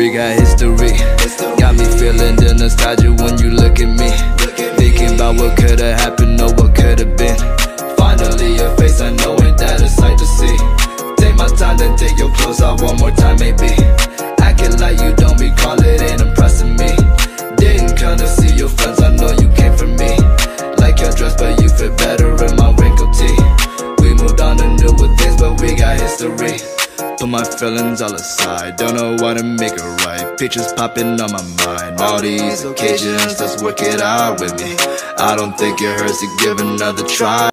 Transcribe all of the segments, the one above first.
we got history. Got me feeling the nostalgia when you look at me. Thinking about what could've happened or what could've been. Finally your face, I know, ain't that a sight to see. Take my time, then take your clothes off one more time maybe. Acting like you don't recall it, ain't impressing me. Didn't come to see your friends, I know you came for me. Like your dress, but you fit better in my wrinkled tee. We moved on to newer things, but we got history. Put my feelings all aside, don't know what to make it right. Pictures popping on my mind, all these occasions, let's work it out with me. I don't think it hurts to give another try.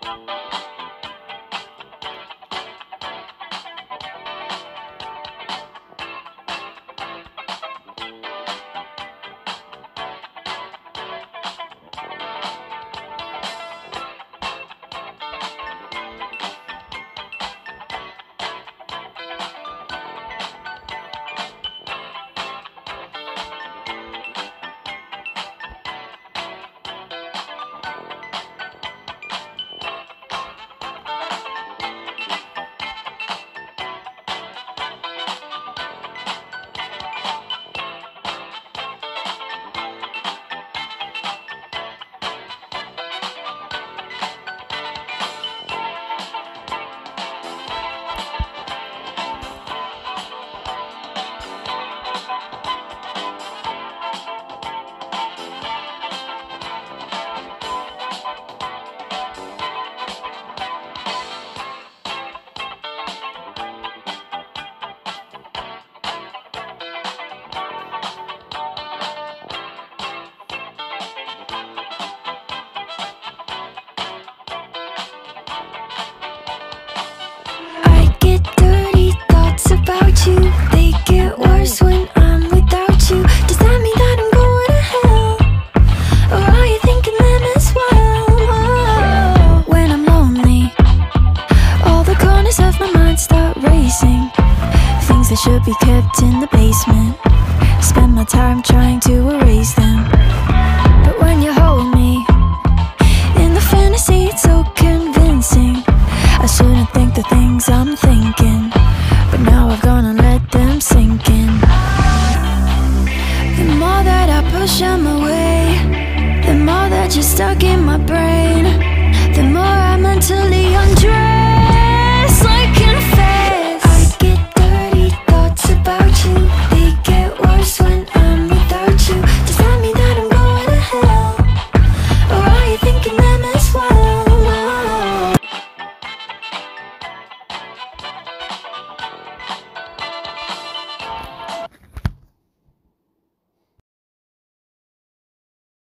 They get worse when I'm without you. Does that mean that I'm going to hell? Or are you thinking them as well? Oh, when I'm lonely, all the corners of my mind start racing. Things that should be kept in the basement, spend my time trying to erase them. But when you hold me in the fantasy, it's so convincing. I shouldn't think the things I'm